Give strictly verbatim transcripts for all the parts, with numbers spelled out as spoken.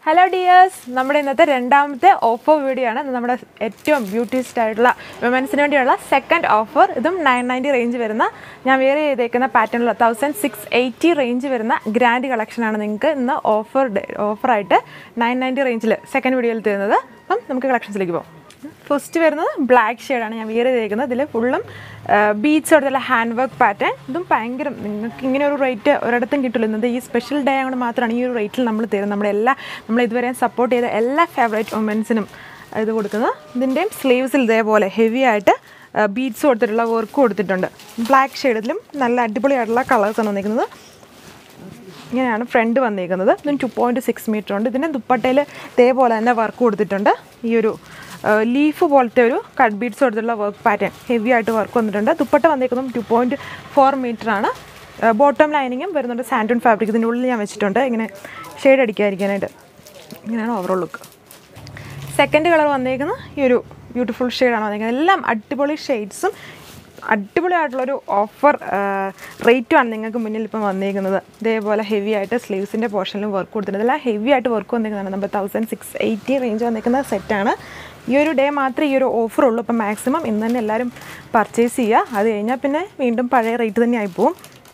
Hello dears, നമ്മുടെ ഇന്നത്തെ രണ്ടാമത്തെ ഓഫർ വീഡിയോ ആണ്. നമ്മുടെ ഏറ്റവും ബ്യൂട്ടിസ്റ്റ് ആയിട്ടുള്ള വിമൻസിന് വേണ്ടിയുള്ള സെക്കൻഡ് ഓഫർ. ഇതും നയൻ നയൻറ്റി റേഞ്ച് വരുന്ന ഞാൻ വേറെ ചെയ്തേക്കുന്ന പാറ്റേണിലുള്ള തൗസൻഡ് സിക്സ് എയ്റ്റി റേഞ്ച് വരുന്ന ഗ്രാൻഡ് കളക്ഷനാണ് നിങ്ങൾക്ക് ഇന്ന് ഓഫർ ഓഫറായിട്ട് നയൻ നയൻറ്റി റേഞ്ചിൽ സെക്കൻഡ് വീഡിയോയിൽ തരുന്നത്. അപ്പം നമുക്ക് കളക്ഷൻസിലേക്ക് പോകാം. ഫസ്റ്റ് വരുന്നത് ബ്ലാക്ക് ഷെയ്ഡാണ് ഞാൻ വേറെ ചെയ്തേക്കുന്നത്. ഇതിൽ ഫുള്ളും ബീഡ്സ് കൊടുത്തുള്ള ഹാൻഡ് വർക്ക് പാറ്റേൺ. ഇതും ഭയങ്കര നിങ്ങൾക്ക് ഇങ്ങനെ ഒരു റേറ്റ് ഒരിടത്തും കിട്ടില്ല. ഇന്നത് ഈ സ്പെഷ്യൽ ഡേ കൊണ്ട് മാത്രമാണ് ഈ ഒരു റേറ്റിൽ നമ്മൾ തരുന്നത്. നമ്മുടെ എല്ലാ നമ്മൾ ഇതുവരെ സപ്പോർട്ട് ചെയ്ത എല്ലാ ഫേവറേറ്റ് വുമൻസിനും ഇത് കൊടുക്കുന്നത്. ഇതിൻ്റെയും സ്ലീവ്സിൽ ഇതേപോലെ ഹെവി ആയിട്ട് ബീഡ്സ് കൊടുത്തിട്ടുള്ള വർക്ക് കൊടുത്തിട്ടുണ്ട്. ബ്ലാക്ക് ഷെയ്ഡിലും നല്ല അടിപൊളിയായിട്ടുള്ള കളേഴ്സാണ് വന്നിരിക്കുന്നത്. ഇങ്ങനെയാണ് ഫ്രണ്ട് വന്നിരിക്കുന്നത്. ഇതിന് ടു പോയിൻറ്റ് സിക്സ് മീറ്റർ ഉണ്ട്. ഇതിൻ്റെ ദുപ്പട്ടയിൽ ഇതേപോലെ തന്നെ വർക്ക് കൊടുത്തിട്ടുണ്ട്. ഈ ഒരു ലീഫ് പോലത്തെ ഒരു കട്ട് ബീഡ്സ് കൊടുത്തുള്ള വർക്ക് പാറ്റേൺ ഹെവി ആയിട്ട് വർക്ക് വന്നിട്ടുണ്ട്. ദുപ്പട്ട വന്നിരിക്കുന്നതും ടു പോയിൻറ്റ് ഫോർ മീറ്റർ ആണ്. ബോട്ടം ലൈനിങ്ങും വരുന്നുണ്ട് സാൻഡൂൺ ഫാബ്രിക്. ഇതിൻ്റെ ഉള്ളിൽ ഞാൻ വെച്ചിട്ടുണ്ട് ഇങ്ങനെ ഷെയ്ഡ് അടിക്കാതിരിക്കാനായിട്ട്. ഇങ്ങനെയാണ് ഓവറോൾ ലുക്ക്. സെക്കൻഡ് കളർ വന്നിരിക്കുന്നത് ഈ ഒരു ബ്യൂട്ടിഫുൾ ഷെയ്ഡാണ് വന്നിരിക്കുന്നത്. എല്ലാം അടിപൊളി ഷെയ്ഡ്സും അടിപൊളിയായിട്ടുള്ളൊരു ഓഫർ റേറ്റുമാണ് നിങ്ങൾക്ക് മുന്നിൽ ഇപ്പം വന്നിരിക്കുന്നത്. ഇതേപോലെ ഹെവി ആയിട്ട് സ്ലീവ്സിൻ്റെ പോർഷനിലും വർക്ക് കൊടുത്തിട്ടുണ്ട്. ഇതെല്ലാം ഹെവി ആയിട്ട് വർക്ക് വന്നിരിക്കുന്നതാണ്. നമ്മൾ തൗസൻഡ് സിക്സ് എയ്റ്റി റേഞ്ച് വന്നിരിക്കുന്ന സെറ്റാണ്. ഈ ഒരു ഡേ മാത്രമേ ഈ ഒരു ഓഫർ ഉള്ളൂ. അപ്പം മാക്സിമം ഇന്ന് തന്നെ എല്ലാവരും പർച്ചേസ് ചെയ്യുക. അത് കഴിഞ്ഞാൽ പിന്നെ വീണ്ടും പഴയ റേറ്റ് തന്നെ ആയിപ്പോവും.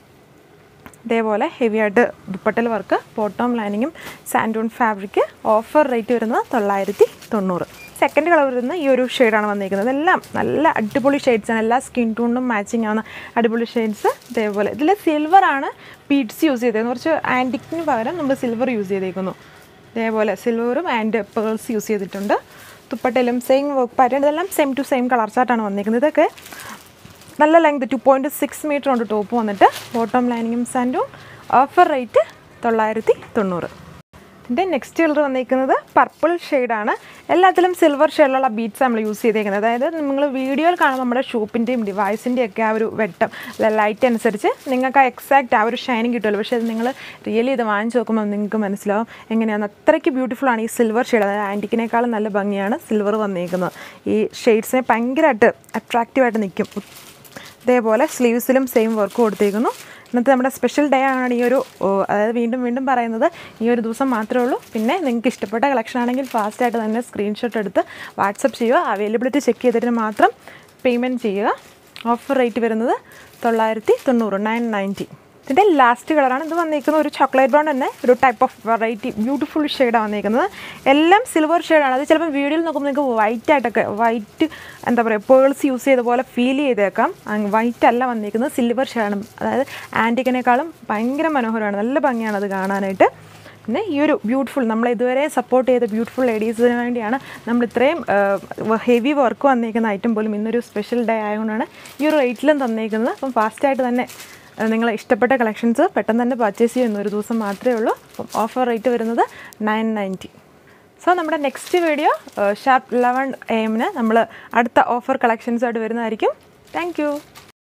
ഇതേപോലെ ഹെവി ആയിട്ട് ദുപ്പട്ടൽ വർക്ക്, ബോട്ടം ലൈനിങ്ങും സാൻഡൂൺ ഫാബ്രിക്. ഓഫർ റേറ്റ് വരുന്നത് തൊള്ളായിരത്തി തൊണ്ണൂറ്. സെക്കൻഡ് കളർ വരുന്ന ഈ ഒരു ഷെയ്ഡാണ് വന്നിരിക്കുന്നത്. എല്ലാം നല്ല അടിപൊളി ഷെയ്ഡ്സാണ്. എല്ലാ സ്കിൻ ടോണിനും മാച്ചിങ് ആവുന്ന അടിപൊളി ഷെയ്ഡ്സ്. ഇതേപോലെ ഇതിൽ സിൽവറാണ് ബീഡ്സ് യൂസ് ചെയ്തേക്കുന്നത്. കുറച്ച് ആൻറ്റിക്കിന് പകരം നമ്മൾ സിൽവർ യൂസ് ചെയ്തേക്കുന്നു. ഇതേപോലെ സിൽവറും ആൻഡ് പേൾസ് യൂസ് ചെയ്തിട്ടുണ്ട്. ദുപ്പട്ടയിലും സെയിം വർക്ക് പാറ്റേൺ. ഇതെല്ലാം സെയിം ടു സെയിം കളർ ചാർട്ടാണ് വന്നിരിക്കുന്നത്. ഇതൊക്കെ നല്ല length two point six meter ഉണ്ട് ടോപ്പ് വന്നിട്ട്. ബോട്ടം ലൈനിങ്ങും സാൻഡൂൺ. ഓഫർ റേറ്റ് തൊള്ളായിരത്തി തൊണ്ണൂറ്. ഇതിൻ്റെ നെക്സ്റ്റ് കളർ വന്നിരിക്കുന്നത് പർപ്പിൾ ഷെയ്ഡാണ്. എല്ലാത്തിലും സിൽവർ ഷെയ്ഡിലുള്ള ബീഡ്സ് നമ്മൾ യൂസ് ചെയ്തേക്കുന്നത്. അതായത് നിങ്ങൾ വീഡിയോയിൽ കാണുമ്പോൾ നമ്മുടെ ഷൂപ്പിൻ്റെയും ഡിവൈസിൻ്റെയും ഒക്കെ ആ ഒരു വെട്ടം ലൈറ്റ് അനുസരിച്ച് നിങ്ങൾക്ക് ആ എക്സാക്റ്റ് ആ ഒരു ഷൈനിങ് കിട്ടുമല്ലോ. പക്ഷേ അത് നിങ്ങൾ റിയലി ഇത് വാങ്ങിച്ച് നോക്കുമ്പോൾ നിങ്ങൾക്ക് മനസ്സിലാവും എങ്ങനെയാണ്. അത്രയ്ക്ക് ബ്യൂട്ടിഫുള്ളാണ് ഈ സിൽവർ ഷെയ്ഡ്. അതായത് ആൻറ്റിക്കിനേക്കാളും നല്ല ഭംഗിയാണ് സിൽവർ വന്നിരിക്കുന്നത്. ഈ ഷെയ്ഡ്സിനെ ഭയങ്കരമായിട്ട് അട്രാക്റ്റീവായിട്ട് നിൽക്കും. ഇതേപോലെ സ്ലീവ്സിലും സെയിം വർക്ക് കൊടുത്തേക്കുന്നു. ഇന്നത്തെ നമ്മുടെ സ്പെഷ്യൽ ഡേ ആണ് ഈ ഒരു, അതായത് വീണ്ടും വീണ്ടും പറയുന്നത് ഈ ഒരു ദിവസം മാത്രമേ ഉള്ളൂ. പിന്നെ നിങ്ങൾക്ക് ഇഷ്ടപ്പെട്ട കളക്ഷൻ ആണെങ്കിൽ ഫാസ്റ്റായിട്ട് തന്നെ സ്ക്രീൻഷോട്ട് എടുത്ത് വാട്സപ്പ് ചെയ്യുക. അവൈലബിലിറ്റി ചെക്ക് ചെയ്തിട്ട് മാത്രം പേയ്മെൻറ്റ് ചെയ്യുക. ഓഫർ റേറ്റ് വരുന്നത് തൊള്ളായിരത്തി തൊണ്ണൂറ് നയൻ നയൻറ്റി. ഇതിൻ്റെ ലാസ്റ്റ് കളറാണ് ഇത് വന്നിരിക്കുന്നത്. ഒരു ചോക്ലേറ്റ് ബ്രൗൺ തന്നെ ഒരു ടൈപ്പ് ഓഫ് വെറൈറ്റി ബ്യൂട്ടിഫുൾ ഷെയ്ഡാണ് വന്നിരിക്കുന്നത്. എല്ലാം സിൽവർ ഷെയ്ഡാണ്. അത് ചിലപ്പോൾ വീഡിയോയിൽ നോക്കുമ്പോൾ നിങ്ങൾക്ക് വൈറ്റ് ആയിട്ടൊക്കെ വൈറ്റ് എന്താ പറയുക പേൾസ് യൂസ് ചെയ്ത പോലെ ഫീൽ ചെയ്തേക്കാം. വൈറ്റ് അല്ല വന്നിരിക്കുന്നത്, സിൽവർ ഷെയ്ഡാണ്. അതായത് ആൻറ്റിക്കിനേക്കാളും ഭയങ്കര മനോഹരമാണ്. നല്ല ഭംഗിയാണ് അത് കാണാനായിട്ട്. പിന്നെ ഈ ഒരു ബ്യൂട്ടിഫുൾ നമ്മൾ ഇതുവരെ സപ്പോർട്ട് ചെയ്ത ബ്യൂട്ടിഫുൾ ലേഡീസിന് വേണ്ടിയാണ് നമ്മൾ ഇത്രയും ഹെവി വർക്ക് വന്നിരിക്കുന്ന ഐറ്റം പോലും ഇന്നൊരു സ്പെഷ്യൽ ഡേ ആയതുകൊണ്ടാണ് ഈ ഒരു റേറ്റിലും തന്നിരിക്കുന്നത്. അപ്പം ഫാസ്റ്റായിട്ട് തന്നെ നിങ്ങൾ ഇഷ്ടപ്പെട്ട കളക്ഷൻസ് പെട്ടെന്ന് തന്നെ പർച്ചേസ് ചെയ്യുന്ന ഒരു ദിവസം മാത്രമേ ഉള്ളൂ. അപ്പം ഓഫർ റേറ്റ് വരുന്നത് നയൻ നയൻറ്റി. സോ നമ്മുടെ next video sharp eleven A എമ്മിന് നമ്മൾ അടുത്ത ഓഫർ കളക്ഷൻസായിട്ട് വരുന്നതായിരിക്കും. Thank U.